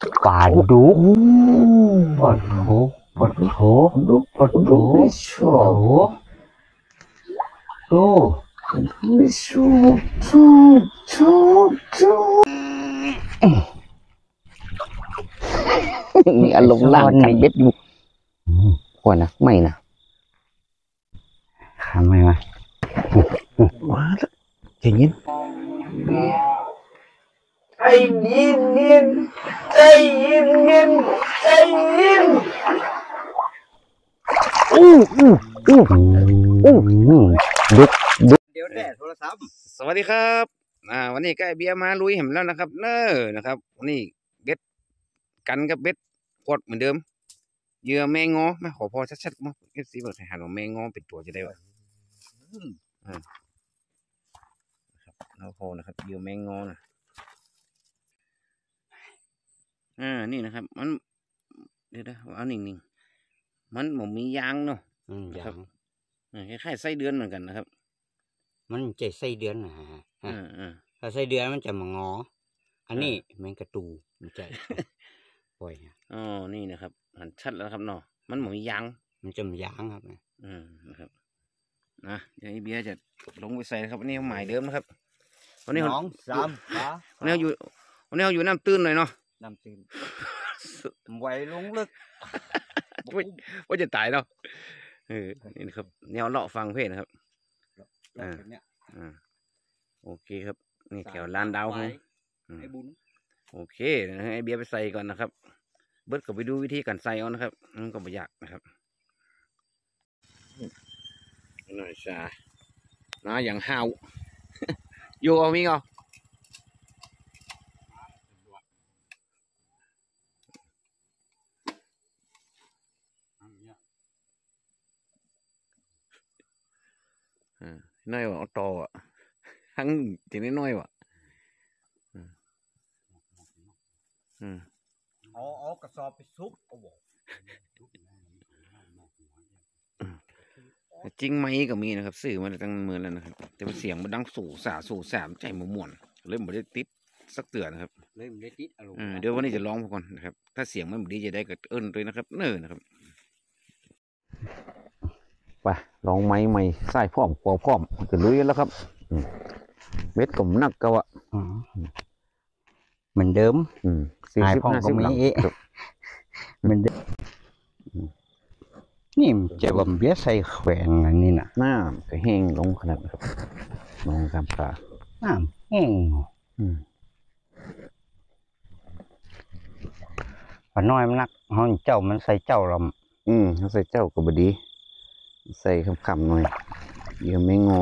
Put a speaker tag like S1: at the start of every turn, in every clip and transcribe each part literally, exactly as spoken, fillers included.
S1: ปลาดุกปลาโถปลาโถปลาโถโถโถไม่ชอบชอบชอบชอบ
S2: มีอารมณ์ล่างกันเบ็ดอยู่ก่อนนะไม่นะ
S1: ทำไมวะ
S2: ว้าแล้วใจเย็น
S1: ใจเย็นเย็นใจเย็นเย็นใจเย็น
S2: อู้อู้อู้อู้ดุกดุก
S1: เดี๋ยวแด่โทรศัพท์
S2: สวัสดีครับอ่าวันนี้ก็ไอเบียร์มาลุยเห็นแล้วนะครับเนอนะครับวันนี้เบ็ดกันกับเบ็ดกดเหมือนเดิมเหยื่อแมงงอมาขอพอชัดๆมาเอฟซีบอกให้หันว่าแมงงอเป็นตัวจะได้วะอ่านะครับเราพอนะครับเหยื่อแมงงอนะอ่านี่นะครับมันเดี๋ยวนะเอาหนิ่งๆมันผมมียางเนาะครับคล้ายๆไส้เดือนเหมือนกันนะครับ
S1: มันจะไส้เดือนนะฮะถ้าไส้เดือนมันจะมางออันนี้แมงกระตูมันจะปล่อย
S2: อ๋อนี่นะครับหันชัดแล้วครับเนาะมันผมมียาง
S1: มันจะมียางครับ
S2: อืมนะครับนะเดี๋ยวไอเบียร์จะลงไปใส่ครับวันนี้หมายเดิมนะครับวันนี้
S1: น้องสาม
S2: วันนี้เราอยู่วันนี้เราอยู่น้ำตื้นหน่อยเนาะ
S1: น้ำตื้นไหวลงลึก
S2: ว่าจะตายเนาะเออนี่นะครับแนวเลาะฟังเพลงนะครับอ่าอ่าโอเคครับนี่แถวลานดาวครับ
S1: ไอ้บุญ
S2: โอเคไอเบียร์ไปใส่ก่อนนะครับเบิร์ดก็ไปดูวิธีการใส่เอานะครับมันก็ไม่ยากนะครับหน่อยจ้านะอย่างห้าวอยู่เอามีเอาอ่าน้อยว่าเอาต่ออ่ะทั้งจีนน้อยว่ะอืม
S1: เอาเอากระสอบไปซุกเอาบอก
S2: จริงไหมก็มีนะครับสื่อมาตั้งเมื่อแล้วนะครับแต่เสียงมันดังสู่สาสู่สามใจหมู่ม่วนเลยไม่ได้ติดสักเตือนนะครับ
S1: เลยไม่ได้ติดอารมณ์
S2: เดี๋ยววันนี้จะร้องก่อนนะครับถ้าเสียงมันดีจะได้ก็เอิ้นเลยนะครับเนิ่นนะครับไปลองไม้ใหม่ใส่พร้อมครัวพร้อมจะลุยแล้วครับเม็ดกลมนักก็วะ
S1: เหมือนเดิม
S2: สี่สิบห้าสิบหลัง
S1: เหมือนเดิมนี่จะบ่มเบี้ยใส่แขวนอันนี้นะ
S2: น้ำก็แห้งลงขนาดนะครับลงกำปลา
S1: น้ำแห้งพอน้อยมันนักห้องเจ้ามันใส่เจ้าล
S2: ำอืมเขาใส่เจ้าก็บดีใส่คำๆหน่อยเดี๋ยวไม่งอ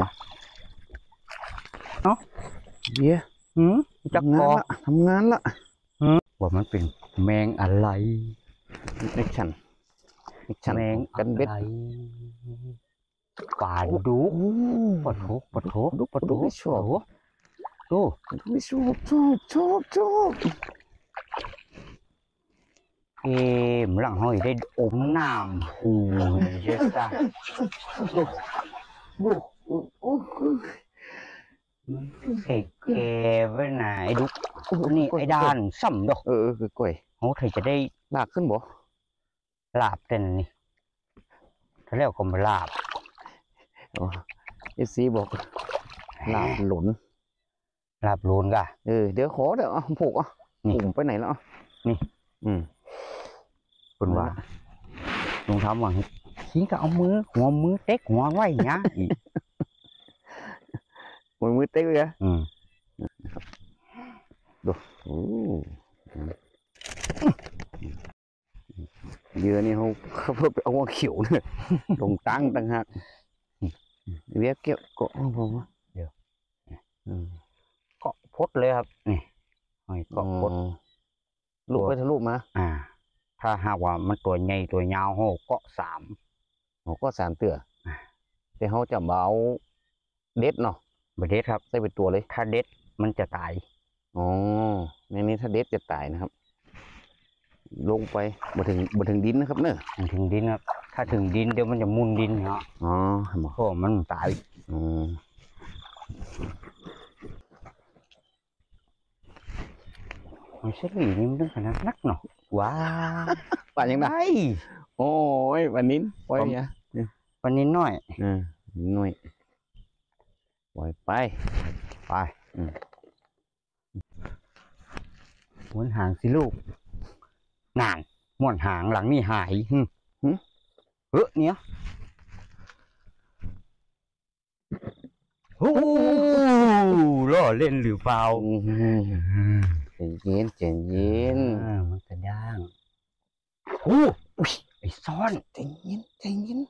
S1: เนาะ
S2: เดี๋ยว
S1: อืมจักงอ
S2: ทำงานละ
S1: ว่ามันเป็นแมงอะไร
S2: ในฉัน
S1: แมงกันเบ็ดปลาดุกปลาโถปลาโถปลาโถ
S2: ไม่ชอบ
S1: ดู
S2: ไม่ชอบชอบชอบชอบ
S1: เอ๋มหลังห้อยได้อมน้ำหูเจ๊จ้าไอ้แกไว้ไหนดุกนี่ไอ้ด้านซ้ำดอก
S2: เออคือกล้วย
S1: โอ้เธอจะได้
S2: ลากขึ้นบ่
S1: ลาบเต้นนี่ถ้าเรียกก็มาลาบ
S2: เอซีบอกลาบหลุน
S1: ลาบหลุนกะ
S2: เออเดี๋ยวขอเดี๋ยวอ่ะผูกอ่ะผูกไปไหนแล้ว
S1: นี่
S2: อืม
S1: คุณว่าลุงทำว่าชี้ก็เอามือหัวมือเต็กหัวไว้เนี้ย
S2: มือมือเต็กเลยอ่ะ
S1: อืม
S2: ดูโอ้เยอะนี่เขาเขาเพิ่มไปเอาหัวเขียวเนี่ยลงตั้งตั้งหักเรียกเกี่ยวเกาะผม
S1: เดี๋ยวเกาะพดเลยครับนี่เกาะพด
S2: ลูกไปทะลุมา
S1: อ่าถ้าหากว่ามันตัวใหญ่ตัวยาวเขาเกาะสาม
S2: เขาก็สามเตือแต่เขาจะเบาเด็ดเนาะ
S1: ไม่เด็ดครับ
S2: ใส่เป็นตัวเลย
S1: ถ้าเด็ดมันจะตาย
S2: อ๋อในนี้ถ้าเด็ดจะตายนะครับลงไปมาถึงมาถึงดินนะครับเนอะ
S1: มาถึงดินครับถ้าถึงดินเดี๋ยวมันจะมุนดินเนาะ
S2: อ๋อ
S1: เพราะมันตาย
S2: อ๋อ
S1: มันเฉลี่ยนี่มันต้องขนาดนักเนาะว้า
S2: ป่านยังไงโอ้ยวันนี้ปล่อยเนี่ย
S1: วันนี้น้อย
S2: อืมน้อยปล่อยไป
S1: ไปอืมม้วนหางสิลูกนานม้วนหางหลังนี่หายฮึเฮ้อเนี้ยโอ้ล่อเล่นหรือเปล่า
S2: ใจเย็นใจเย็น
S1: มันกระด้างโอ้ไอ้ซ้อน
S2: ใจเย็นใจเย็น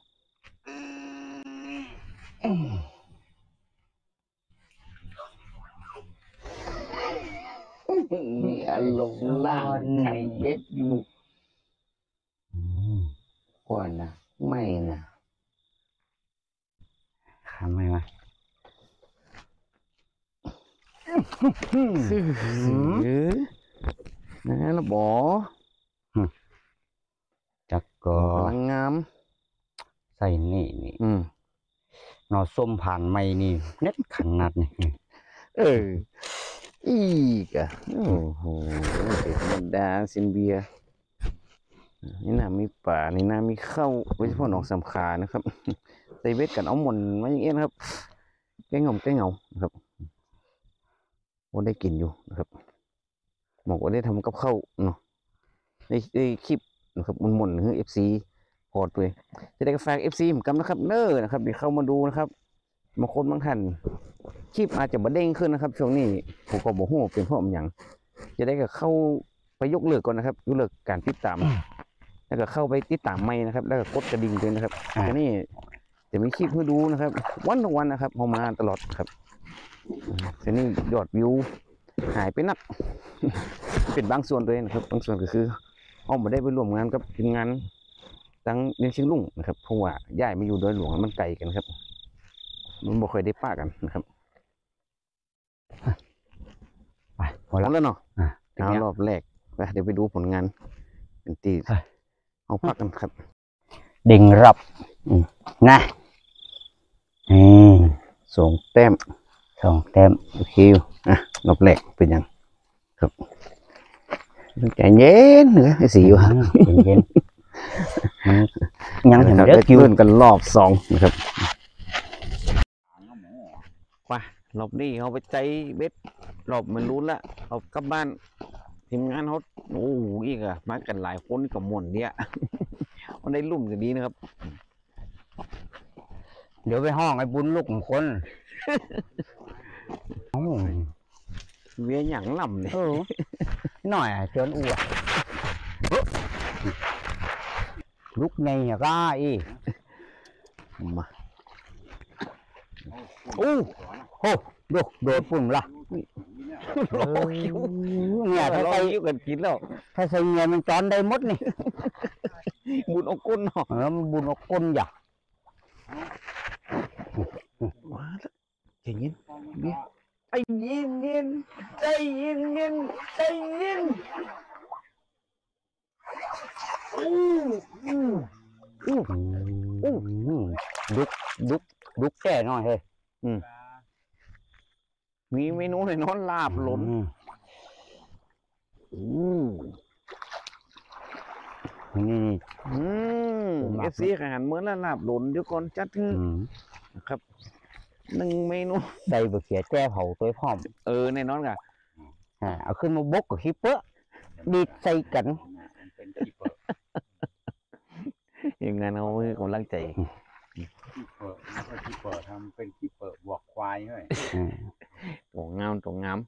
S2: มีอารมณ์ล่างไข่เบ็ดอยู่ก่อนนะไม่นะ
S1: ทำไมวะ
S2: นั่นละบอ
S1: จักก็
S2: พลังงาม
S1: ใส่นี่นี่
S2: อืม
S1: นอส้มผ่านไม่นี่เน็ตขนาดนี่
S2: เอออีกอ่ะโอ้โหธรรมดาซินเบียนี่น่ามีป่านี่น่ามีเข้าโดยเฉพาะหนองสำคานะครับใส่เวทกันเอาหม่นมาอย่างเงี้ยนะครับแก้งงแก้งเงานะครับว่าได้กินอยู่นะครับบอกว่าได้ทำกับข้าวเนาะในในคลิปนะครับมันหม่นคือเอฟซีพอดเลยจะได้กาแฟเอฟซีเหมือนกันนะครับเนอร์นะครับเดี๋ยวเข้ามาดูนะครับบางคนบางท่านคลิปอาจจะบะเด้งขึ้นนะครับช่วงนี้ผมก็บอกว่าเป็นเพราะมันอย่างจะได้ก็เข้าไปยกเลิกก่อนนะครับยกเลิกการติดตามแล้วก็เข้าไปติดตามไม่นะครับแล้วก็กดกระดิ่งด้วยนะครับอันนี้จะมีคลิปให้ดูนะครับวันต่อวันนะครับเอามาตลอดครับทีนี้ยอดวิวหายไปนักเป็นบางส่วนด้วยนะครับบางส่วนก็คือเอามาได้ไปร่วมงานกับทีมงานทั้งเลี้ยงเชียงลุงนะครับเพราะว่าย้ายมาอยู่โดยหลวงมันไกลกันครับมันบ่เคยได้ป้ากันนะครับ
S1: ไปพอ
S2: แล้วเนาะเอารอบแรกไปเดี๋ยวไปดูผลงานเป็นตีเอาพักกันครับ
S1: เด้งรับนะอืม
S2: สองแต้ม
S1: สองแต้ม
S2: โอเคอ่ะรอบแรกเป็นยังครับใจเย็นเหนือไอ้สีอยู่
S1: เย็นยังถึง
S2: เด็กยืนกันรอบสองนะครับไปรอบนี้เขาไปใจเบ็ดรอบมันรู้ละเอากลับบ้านทีมงานเขาโอ้อีกอะมากันหลายคนกับหม่นเนี่ยมันได้ลุ่มกันดีนะครับ
S1: เดี๋ยวไปห้องไอ้บุญลูกของคน
S2: เวียหยั่งลำเลย
S1: หน่อยเชิญอ้วลูกในอะก็อี
S2: มา
S1: โอ้โหดูโดดปุ่มละเนี่ยถ้าใส่
S2: อยู่กันกินแล้ว
S1: ถ้าใส่เงี้ยมันจอนได้หมดนี่
S2: บุญอกก้นเนาะ
S1: เออมันบุญอกก้นอย่า
S2: ว้าใจเย็นเบี้ยใจเย็นเย็นใจเย็นเย็นใจเย็นอู้อู้อู้
S1: อู้ดุกดุกดุกแก่หน่อยเฮ้ย
S2: มีเมนูในนอนลาบหล่นอู้
S1: นี่
S2: อืมเอฟซีอาหารเหมือนลาบหล่นเดี๋ยวก่อนจัดขึ้นนะครับหนึ่งเมนู
S1: ใส่บะเขียแจ้เผาตัวพร้อม
S2: เออในนอนกัน
S1: เอาขึ้นมาบกกับฮิปเปอร์ดีดใส่กัน
S2: อย่างงั้นเอากำลังใจ
S1: ขี้เปิดไม่ใช่ขี้เปิดทำเป็นขี้เปิดบวกควายด้วย
S2: ตัวงามตัวงาม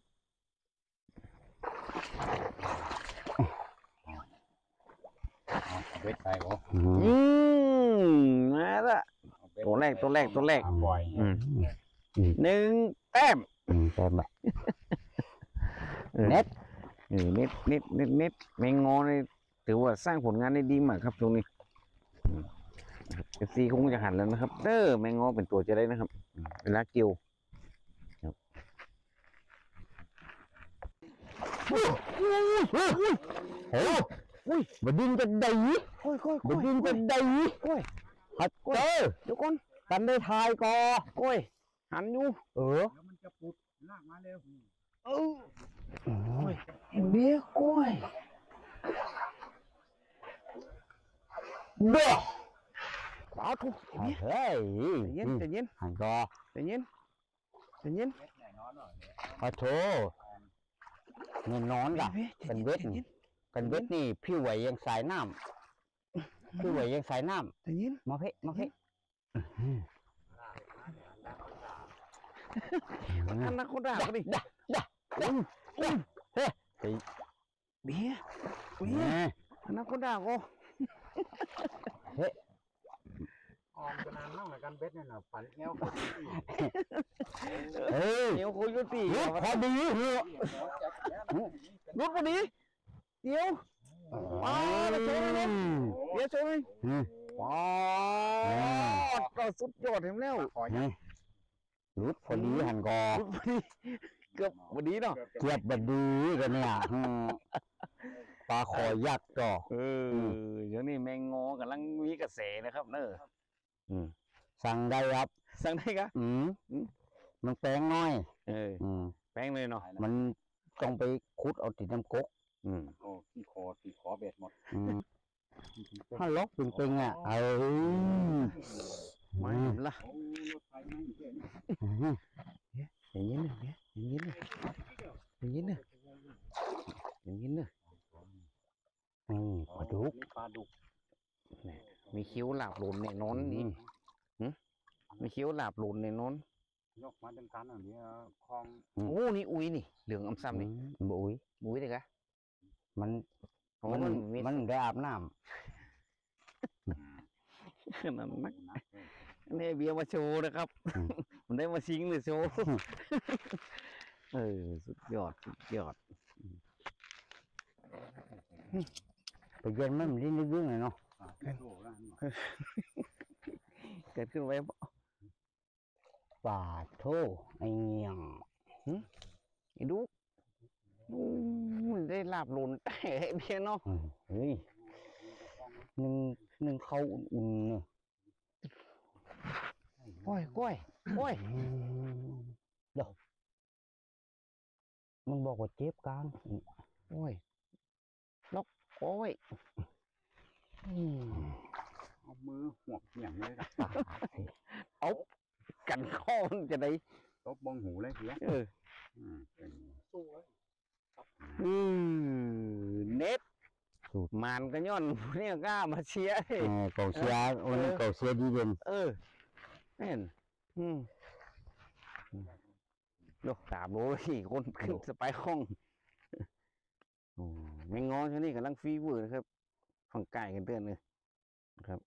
S1: เบ็ดไปบ่
S2: อืมมาละตัวแรกตัวแรกตัวแรกหนึ่งแต้ม
S1: แต้มแบบ
S2: เน็ตเน็ตเน็ตเน็ตเน็ตแมงงอนี่ถือว่าสร้างผลงานได้ดีมากครับตรงนี้เอฟซีคงจะหันแล้วนะครับเด้อแมงงอเป็นตัวจะได้นะครับเวลาเกี่ยว
S1: โอ้ยบดินจะได้
S2: ค่อยค่อย
S1: บดินจะได้ฮัตเตอร์
S2: เดี๋ยวก่อน
S1: กันได้ทายก่อ
S2: โอ้ยหันอยู่
S1: เออแล้วมันจะปุดลากมาเร็วเออ
S2: เบี้ยกล้วยเบ้อเอาทุกเบี้ย
S1: เฮ้ย
S2: ใจเย็นใจเย็น
S1: หันก็
S2: ใจเย็นใจเย็น
S1: ขอโทษเงินนอนกะกันเวทกันเวทนี่พี่ไหวยังสายน้ำพี่ไหวยังสายน้ำ
S2: ใจเย็น
S1: มาเพ่มาเพ่
S2: อันนั้นคนด่าก็ดิ
S1: ด่าด่าด่าเฮ้ยเฮ้ย
S2: เบี้ยเบี้ยอันนั้นคนด่าก็
S1: เฮ้ย
S3: ออมกันนานมากเหมือนกันเบ็ดเนี่ยนะฝันเงี้ยว
S1: เฮ้ย
S2: เดี๋ยวคุยยุติ
S1: พอดีหัว
S2: รุดพอดีเดี๋ยวว้าวโชว์เลยเดี๋ยวโชว์เลยว้าวก็สุดยอดเห็นแล้ว
S1: รุดพอดีหันกอ
S2: รุดพอดีเกือบพอดีเนาะ
S1: เกียบบดีกันเนี่ยปลาคอยักษ์ก็
S2: เออเดี๋ยวนี้แมงงอกำลังมีกระแสนะครับเนอะอืม
S1: สั่งได้ครับ
S2: สั่งได้กะ
S1: อืมมันแป้งน้อย
S2: เออ
S1: อืม
S2: แป้งเลยเนาะ
S1: มันต้องไปคุดเอาติดน้ำก๊ก
S2: อืม
S3: โอ้ที่คอที่คอเบ็ดหมด
S1: อืมถ้าล็อกเป็นเป็นอ่ะเออ
S2: ไม่เห็นละ
S3: โอ้รถไฟไม่เห็น
S2: อย่างนี้เนี่ยอย่างนี้เนี่ยอย่างนี้เนี่ยอย่างนี้เนี่ย
S1: นี่ปลาดุก
S3: ปลาดุก
S2: มีคิ้วหลาบหลุนเนี่ยนอนนี่มีคิ้วหลาบหลุนเนี่ยนอน
S3: ยกมาเป็นการอันนี้คลอง
S2: โอ้นี่อุ้ยนี่เหลืองอำซ้ำนี่
S1: บุ้ย
S2: อุ้ยเลยกะ
S1: มัน
S2: โอ้
S1: มัน
S2: มันมี
S1: มันได้อาบน้
S2: ขนาดนักนี่เบียร์มาโชว์นะครับ มันได้มาชิงเลยโชว์ เออสุดยอดสุดยอด
S1: ำไปเย็นมันลิ้นลึกๆหน่อยเนาะ
S3: โอ้แล้ว
S2: เกิดขึ้นไว้
S1: ปลาโทไอ้เงี้ยง
S2: ไอ้ดูอู้มันได้ลาบหลุนแต่เบียร์เนาะ
S1: อืมเฮ้ยหนึ่งหนึ่งเขาอุ่นๆเนี่ย
S2: ก้อยก้อยก้อย
S1: เดี๋ยวมันบอกว่าเจ็บกลาง
S2: ก้อยล็อกก้อยอืม
S3: เอามือหวกอย่างเลยนะ
S1: ปลาสิ
S2: เอากันข้อมันจะได้
S3: ตบบงหูเลยเพี้ย
S2: เออ
S3: อืมเป็น
S2: อืมเน็ตมันก็ย้อนเนี่ยกล้ามาเชียร์
S1: เออเก่าเสียวันนี้เก่าเสียดีเด่น
S2: เออแม่นอืมโยตามโลเลยคนขึ้นสไปห้องโอ้ไม่งอช่วงนี้กำลังฟีเวอร์นะครับฝั่งไก่กันเตือนเลยครับ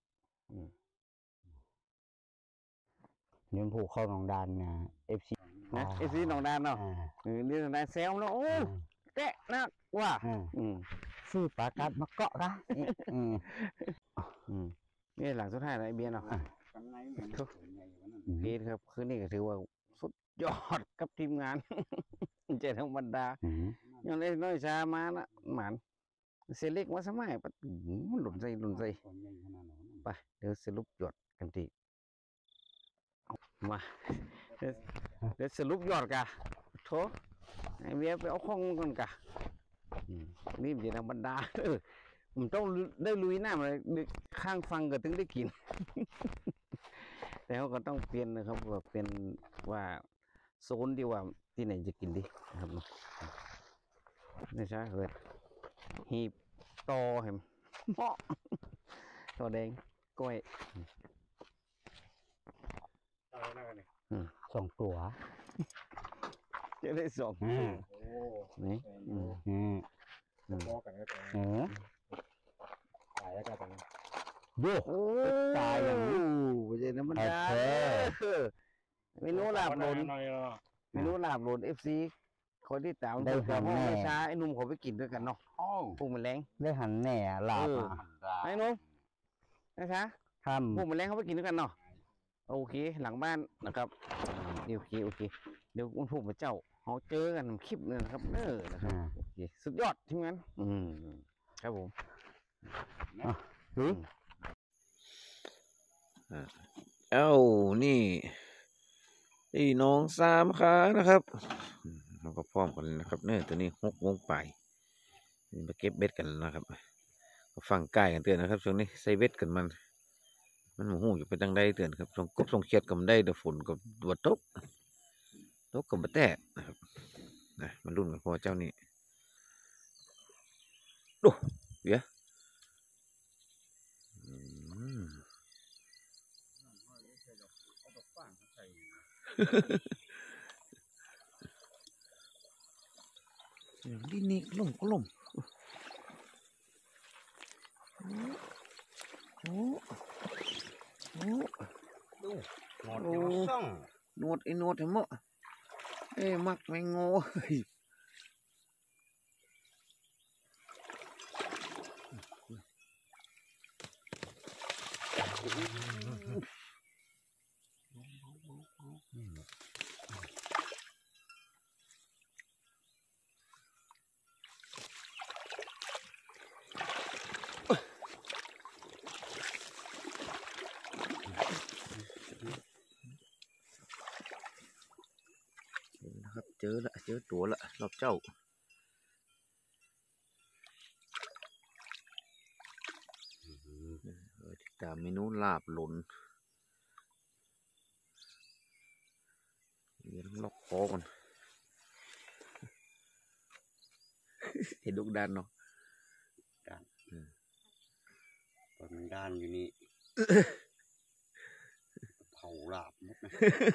S1: เดี๋ยวผูกเข้าหนองดานนะเอฟซี
S2: นะไอซีหนองดานเนาะ
S1: อ่า
S2: เออนี่หนองดานแซวเนาะโอ้แกะนักว่า
S1: อ่า
S2: อืม
S1: ซื้อปลากัดมาเกาะกะนี่อืม
S2: อืมนี่หลังสุดท้ายอะไรเบียร์เนาะ
S3: กันไงเหมือนไงวันนั้น
S1: อืม
S2: พีทครับคืนนี้ก็ถือว่าสุดยอดกับทีมงาน เจธรรมดา
S1: อืม
S2: ยังเล็กน้อยชามานะหมันเซเล็กมาสมัยปะมันหล่นใจหล่นใจ
S3: คนใหญ่ขนาดนั้น
S2: ไปเดี๋ยวสรุปยอดกันทีมาเดี๋ยวเดี๋ยวสรุปยอดกะโถไอเบียร์ไปเอาข้องก่อนกะอืมนี่มันจะธรรมดา เออผมต้องได้ลุยน้ำเลยข้างฟังก็ถึงได้กิน แต่เขาก็ต้องเปลี่ยนนะครับว่าเป็นว่าโซนที่ว่าที่ไหนจะกินดีนะครับเนาะนี่ใช่เลยหีบตอเห็นเหมาะตอแดงกล้วย
S3: อะไรนะกันเนี่ย
S1: สองตัว
S2: จะได้สอง
S1: อืม
S3: โอ้
S2: นี่อืม
S1: อืม
S3: พอกันก็ตรง
S1: เออ
S3: ตายแล้วก็ตรง
S1: โย่
S2: โอ้
S1: ตายอย่างนี้
S2: ไม่ใช่ธรรมดา
S1: โอเค
S2: เออเมนูลาบหล่น
S3: หน่อยเนาะ
S2: เมนูลาบหล่นเอฟซีคนที่ตาม
S1: ได้
S2: แต่
S1: หัน
S2: ห้อง
S1: แน่
S2: ไม่ช้าไอ้หนุ่มเขาไปกินด้วยกันเนาะ
S3: โอ้
S2: พวกมันแรง
S1: ได้หันแหน่ลาบ
S2: เออ
S1: มา
S2: ไอ้หนุ่มนะคะ
S1: ทำ
S2: พวกมันแรงเขาไปกินด้วยกันเนาะโอเคหลังบ้านนะครับโอเคโอเคเดี๋ยวคุณผู้มาเจ้าเขาเจอกันคลิปนึงนะครับเออนะครับ
S1: อ่า
S2: โอเคสุดยอดทีมงานอืมครับผม
S1: หรือ
S2: เอ้านี่ไอ้น้องสามขานะครับเราก็พร้อมกันนะครับเนื่อตัวนี้หกโมงปลายมาเก็บเบ็ดกันนะครับก็ฟังใกล้กันเตือนนะครับช่วงนี้ใส่เบ็ดกันมันมันหมูหูอยู่ไปทางใดเตือนครับส่งกบส่งเขียดกับได้เดี๋ยวฝนกับวัดตกตกกับมาแตะนะครับนะมันรุ่นกันพอเจ้านี่ดูเดี๋ยวดินนี่ล่มก็ล่มโอ้โอ้ดูหนวดยังซ่องหนวดไอ้หนวดเห็นมั้ยเอ้มักแมงโง่นะครับเจอละเจอตัวละรอบเจ้าติดตามเมนูลาบหล่นเดี๋ยวต้องล็อกคอมันเห็นลูกดันเนาะดันตอนมันดันอยู่นี่เผาลาบหมดนะ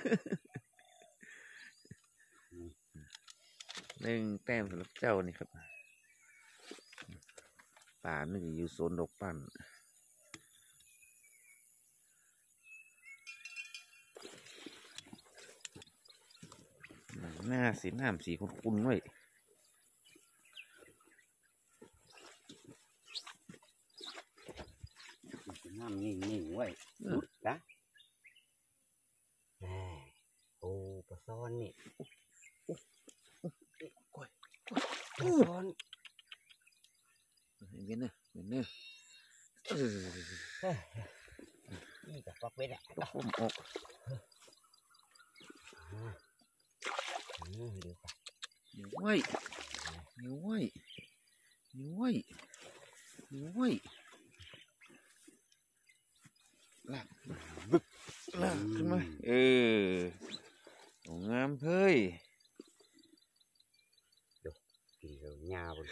S2: หนึ่งแต้มสำหรับเจ้านี่ครับป่านี่อยู่โซนดอกปั่นหน้าสีน้ำสีคุ้นๆไว้น้ำนิ่งๆไว้ดุดนะโอ้ปลาซ้อนนี่ก้อยปลาซ้อนเห็นเนอะเห็นเนอะนี่กับปักเบ็ดอ่ะผมออกเดี๋ยวก่อนเดี๋ยวไว้เดี๋ยวไว้เดี๋ยวไว้เดี๋ยวไว้ลากบึกลากขึ้นมาเอองามเฮ้ยเดี๋ยวกินเดี๋ยวหญ้าบน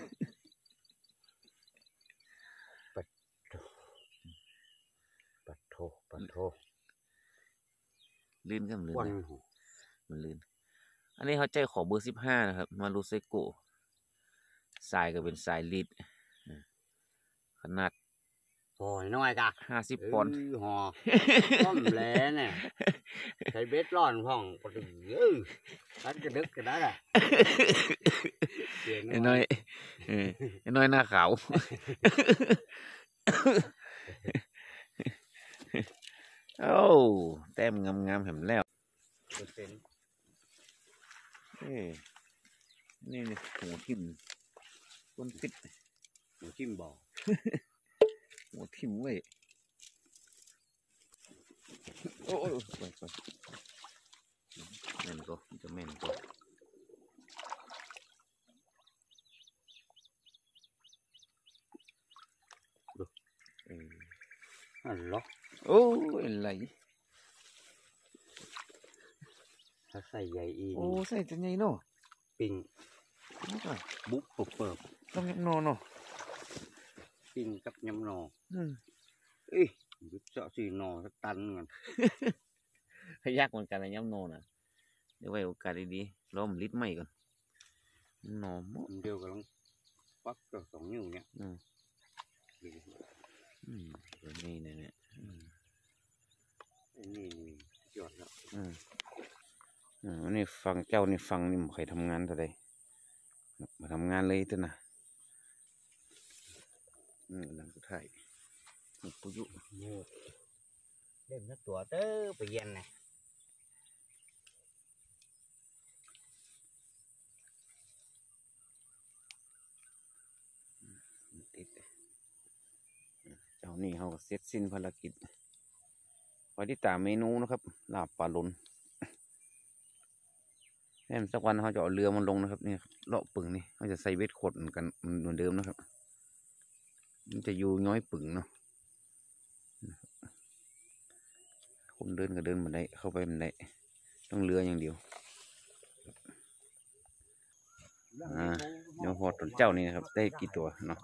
S2: ปัดโถปัดโถปัดโถลื่นกันลื่นมันลื่นอันนี้เขาใจขอเบอร์สิบห้านะครับมารูเซโกสายก็เป็นสายลิดขนาดโอ้ยน้อยจ้ะห้าสิบปอนด์ห่อต้มแหลเนี่ยใช้เบ็ดร้อนพ่องปกติเออตัดกระดึกกระได้อะไอ้น้อยไอ้น้อยหน้าขาวโอ้แต้มงามๆเห็นแล้วนี่นี่หัวทิ่มต้นติดหัวทิ่มบ่อหัวทิ่มไว้โอ้โอ้ไปไปแม่นก็จะแม่นก็ดูเออฮัลโหลโอ้ยไหลถ้าใส่ใหญ่อีกโอ้ใส่จะใหญ่เนาะปิ่งบุ๊บปุ๊บเปิบต้องยำนอเนาะปิ่งกับยำนอเอ้ยเจาะสีนอสักตันเหมือนพยักเหมือนกันเลยยำนอนะเดี๋ยวไว้โอกาสดีๆล้อมลิดใหม่ก่อนนอมเดียวกันปักกับสองนิ้วเนี่ยอืมอืมนี่เนี่ยเนี่ยนี่นี่ยอดแล้วอืมอืมนี่ฟังเจ้านี่ฟังนี่ใครทำงานเท่าไรมาทำงานเลยตัวน่ะอืมหลังสุดท้ายปุยุเล่นนักตัวเต้อไปเย็นไงติดเจ้านี่เขาเสร็จสิ้นภารกิจไว้ที่ตามเมนูนะครับลาบปลาลุนแม่นสักวันเขาจะเอาเรือมันลงนะครับนี่เลาะปึ่งนี่เขาจะใส่เบ็ดขดเหมือนกันเหมือนเดิมนะครับมันจะอยู่ย้อยปึ่งเนาะคนเดินก็เดินบันไดเข้าไปบันไดต้องเรืออย่างเดียวอ่าเดี๋ยวพอตัวเจ้านี่นะครับได้กี่ตัวเนาะ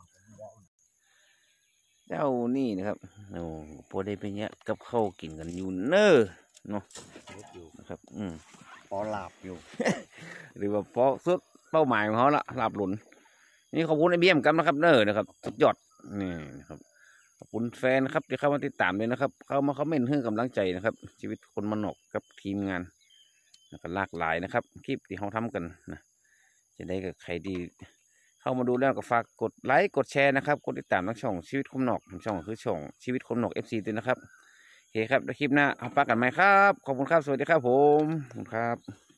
S2: เจ้านี่นะครับโอ้พอได้ไปเนี้ยกับข้าวกินกันอยู่เนอเนาะนะครับอืม
S1: พอหลับอยู่
S2: หรือว่าพอสุดเป้าหมายของเขาละหลับหลุนนี่ขอบคุณไอเบียมกันนะครับเนอนะครับสุดยอดนี่นะครับขอบคุณแฟนนะครับที่เข้ามาติดตามเลยนะครับเข้ามาคอมเมนต์ให้กำลังใจนะครับ ชีวิตคนมันนอกกับทีมงานแล้วก็หลากหลายนะครับคลิปที่เขาทำกันนะจะได้กับใครดีเข้ามาดูแล้วก็ฝากกดไลค์กดแชร์นะครับกดติดตามทั้งช่องชีวิตคนนอกทั้งช่องคือช่องชีวิตคนนอกเอฟซีด้วยนะครับโอเคครับแล้วคลิปหน้าเอาปากกันไหมครับขอบคุณครับสวัสดีครับผมขอบคุณครับ